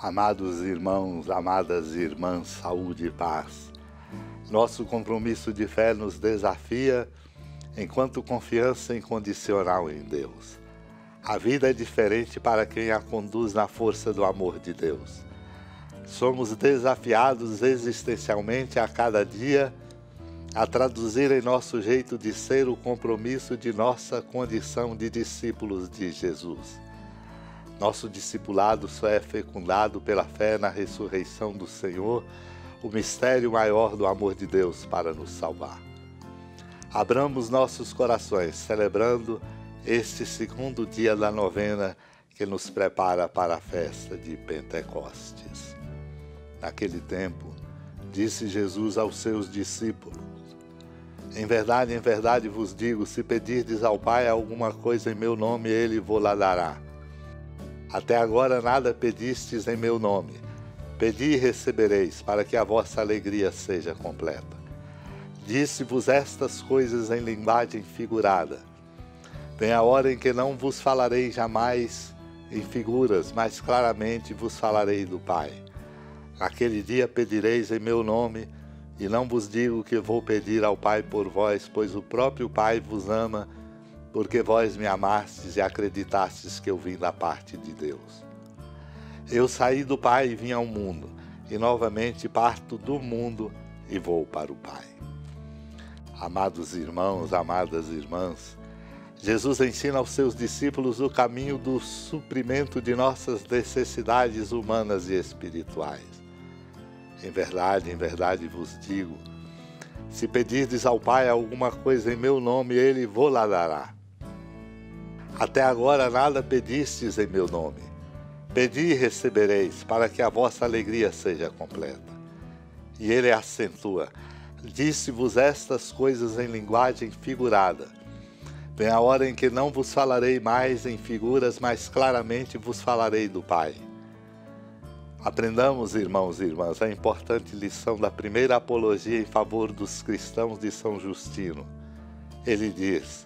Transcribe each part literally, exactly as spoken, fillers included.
Amados irmãos, amadas irmãs, saúde e paz. Nosso compromisso de fé nos desafia enquanto confiança incondicional em Deus. A vida é diferente para quem a conduz na força do amor de Deus. Somos desafiados existencialmente a cada dia a traduzir em nosso jeito de ser o compromisso de nossa condição de discípulos de Jesus. Nosso discipulado só é fecundado pela fé na ressurreição do Senhor, o mistério maior do amor de Deus para nos salvar. Abramos nossos corações, celebrando este segundo dia da novena que nos prepara para a festa de Pentecostes. Naquele tempo, disse Jesus aos seus discípulos: Em verdade, em verdade vos digo, se pedirdes ao Pai alguma coisa em meu nome, Ele vo-la dará. Até agora nada pedistes em meu nome. Pedi e recebereis, para que a vossa alegria seja completa. Disse-vos estas coisas em linguagem figurada. Vem a hora em que não vos falarei jamais em figuras, mas claramente vos falarei do Pai. Naquele dia pedireis em meu nome, e não vos digo que vou pedir ao Pai por vós, pois o próprio Pai vos ama, porque vós me amastes e acreditastes que eu vim da parte de Deus. Eu saí do Pai e vim ao mundo, e novamente parto do mundo e vou para o Pai. Amados irmãos, amadas irmãs, Jesus ensina aos seus discípulos o caminho do suprimento de nossas necessidades humanas e espirituais. Em verdade, em verdade vos digo, se pedirdes ao Pai alguma coisa em meu nome, Ele vo-la dará. Até agora nada pedistes em meu nome. Pedi e recebereis, para que a vossa alegria seja completa. E ele acentua: disse-vos estas coisas em linguagem figurada. Vem a hora em que não vos falarei mais em figuras, mas claramente vos falarei do Pai. Aprendamos, irmãos e irmãs, a importante lição da primeira apologia em favor dos cristãos de São Justino. Ele diz: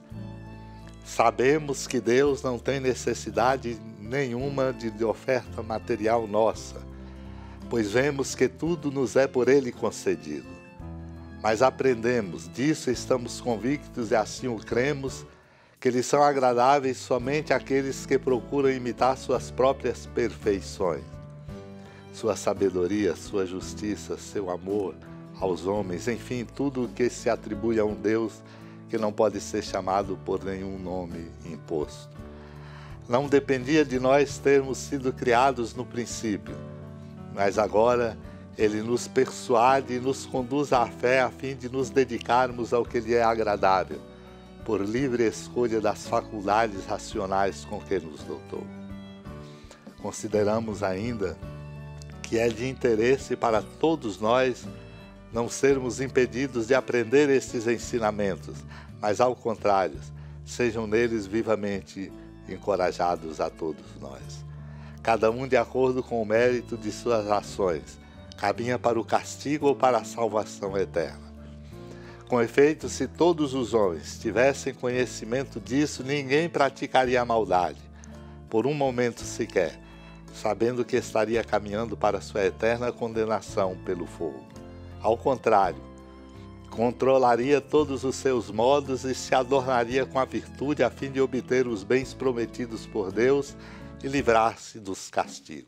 sabemos que Deus não tem necessidade nenhuma de oferta material nossa, pois vemos que tudo nos é por Ele concedido. Mas aprendemos, disso estamos convictos e assim o cremos, que lhes são agradáveis somente aqueles que procuram imitar suas próprias perfeições, sua sabedoria, sua justiça, seu amor aos homens, enfim, tudo o que se atribui a um Deus que não pode ser chamado por nenhum nome imposto. Não dependia de nós termos sido criados no princípio, mas agora Ele nos persuade e nos conduz à fé a fim de nos dedicarmos ao que lhe é agradável, por livre escolha das faculdades racionais com que nos dotou. Consideramos ainda que é de interesse para todos nós não sermos impedidos de aprender estes ensinamentos, mas ao contrário, sejam neles vivamente encorajados a todos nós. Cada um de acordo com o mérito de suas ações, caminha para o castigo ou para a salvação eterna. Com efeito, se todos os homens tivessem conhecimento disso, ninguém praticaria a maldade, por um momento sequer, sabendo que estaria caminhando para sua eterna condenação pelo fogo. Ao contrário, controlaria todos os seus modos e se adornaria com a virtude a fim de obter os bens prometidos por Deus e livrar-se dos castigos.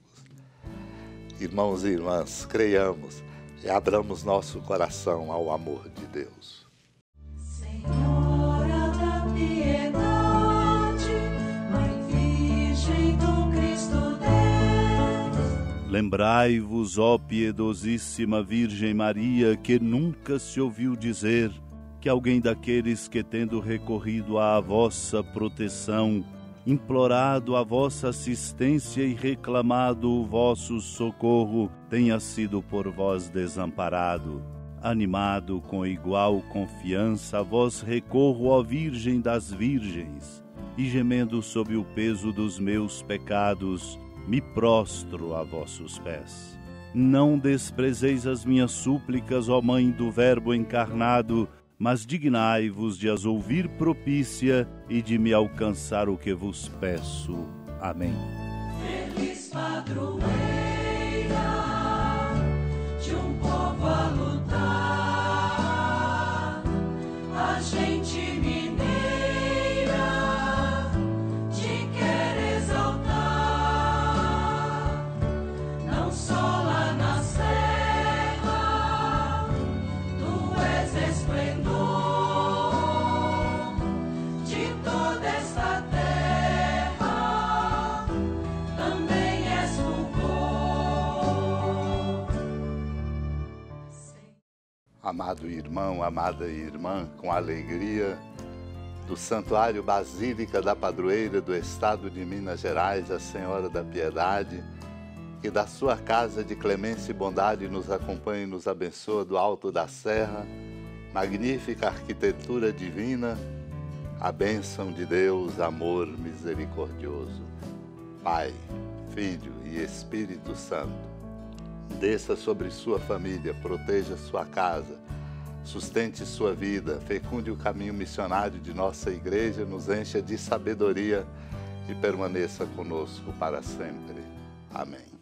Irmãos e irmãs, creiamos e abramos nosso coração ao amor de Deus. Senhora da piedade, Mãe Virgem do Cristo Deus. Lembrai-vos, ó piedosíssima Virgem Maria, que nunca se ouviu dizer que alguém daqueles que, tendo recorrido à vossa proteção, implorado a vossa assistência e reclamado o vosso socorro, tenha sido por vós desamparado. Animado com igual confiança, a vós recorro, ó Virgem das Virgens, e gemendo sob o peso dos meus pecados, me prostro a vossos pés. Não desprezeis as minhas súplicas, ó Mãe do Verbo encarnado, mas dignai-vos de as ouvir propícia e de me alcançar o que vos peço. Amém. Feliz padroeiro gente mineira te quer exaltar, não só lá na serra, tu és esplendor de toda esta terra, também és fulgor. Amado irmão, amada irmã, com alegria do Santuário Basílica da Padroeira do Estado de Minas Gerais, a Senhora da Piedade, que da sua casa de clemência e bondade nos acompanha e nos abençoa do alto da serra, magnífica arquitetura divina, a bênção de Deus, amor misericordioso. Pai, Filho e Espírito Santo, desça sobre sua família, proteja sua casa, sustente sua vida, fecunde o caminho missionário de nossa igreja, nos encha de sabedoria e permaneça conosco para sempre. Amém.